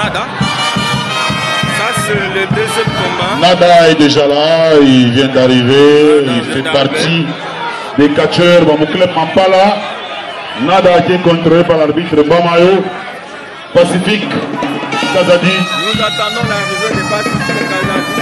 Nada. Ça, c'est le deuxième combat. Nada est déjà là, il vient d'arriver, il fait partie des catcheurs. Bamoukleb Mampala. Nada qui est contrôlé par l'arbitre Bamayo. Pacifique Kazadi. Nous attendons l'arrivée de Pacifique Kazadi.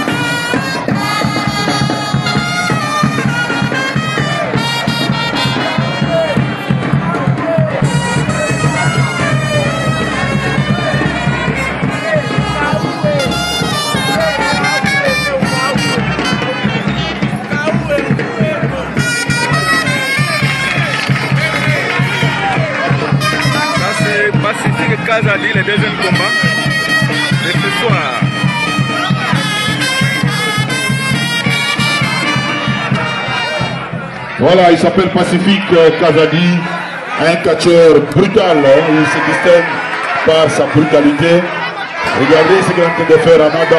Pacifique Kazadi, le deuxième combat de ce soir. Voilà, il s'appelle Pacifique Kazadi, un catcheur brutal, hein. Il se distingue par sa brutalité. Regardez ce qu'il est en train de faire à Nada.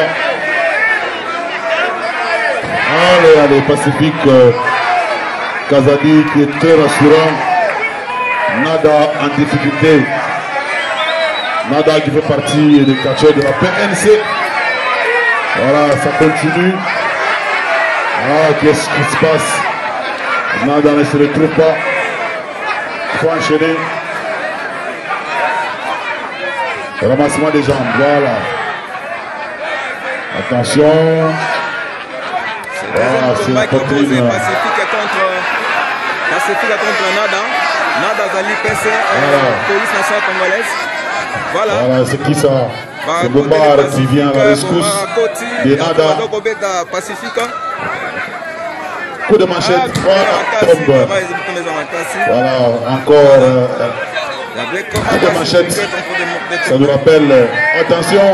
Allez, allez, Pacifique Kazadi qui est très rassurant. Nada en difficulté. Nada qui fait partie des catcheurs de la PNC. Voilà, ça continue. Ah, qu'est-ce qui se passe? Nada ne se retrouve pas. Il faut enchaîner. Ramassement des jambes, voilà. Attention. Voilà, c'est une poitrine. Pacifique contre Nada. Nada Zali PC, police nationale congolaise. Voilà. Voilà, c'est qui ça? C'est Bombar qui vient à la rescousse de Nada. Coup de manchette, voilà, tombe. Voilà, encore coup de manchette. Ça nous rappelle, attention,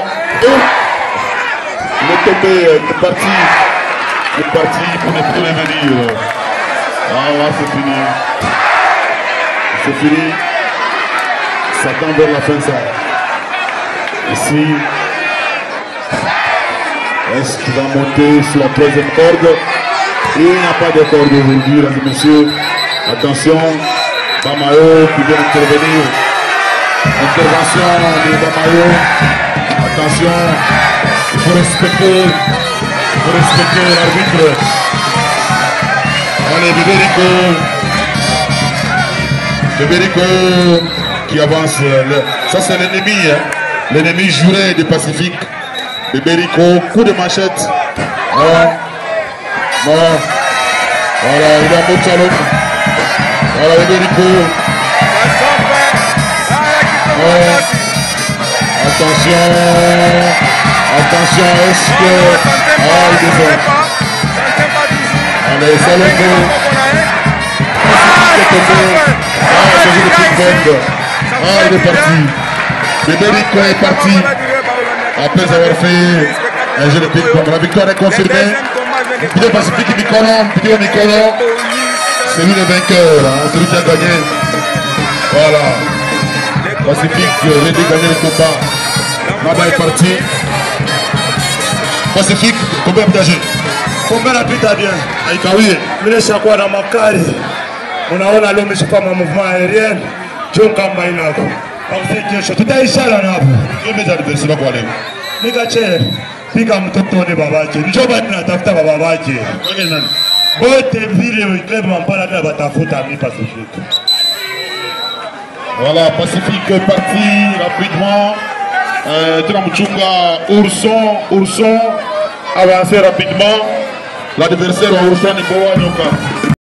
il est tombé, il est parti pour ne plus revenir. Voilà, c'est fini. C'est fini. Ça tend vers la fin, ça. Ici. Est-ce qu'il va monter sur la troisième corde? Il n'y a pas de corde aujourd'hui, mesdames et messieurs. Attention. Bamayo qui vient intervenir. Intervention de Bamayo. Attention. Il faut respecter l'arbitre. Allez, Bébérico qui avance. Ça c'est l'ennemi, hein? L'ennemi juré du Pacifique. Bébérico, coup de manchette. Non. Voilà, il a monté à l'autre. Voilà, Bébérico. Attention, est-ce que... Ah, il descend. Allez, Salongo. Il est parti. Bébérico est parti. Après avoir fait un jeu de ping-pong. La victoire est confirmée. Pidou Pacifique Mikolo. C'est lui le vainqueur. Hein, c'est lui qui a gagné. Voilà. Pacifique vient de gagner le combat. Nada est parti. Pacifique, combien d'âge? Combien napita bien? Aikawi. Mimi nishakuwa na makali. Unaona leo nimeshafanya mouvement aérien. John kamba inako. Kwa kesho tutaishana napo. Combien d'adversaires kwa leo? Nikache piga mtoto ni babake. Njoba tunatafuta babake. Wewe nani? Bote vile club Mampala na batafuta mi Pacifique. Voilà, Pacifique est parti rapidement. Tunamuchunga Ourson avancé rapidement. L'adversaire Ourson est Boa Nyoka.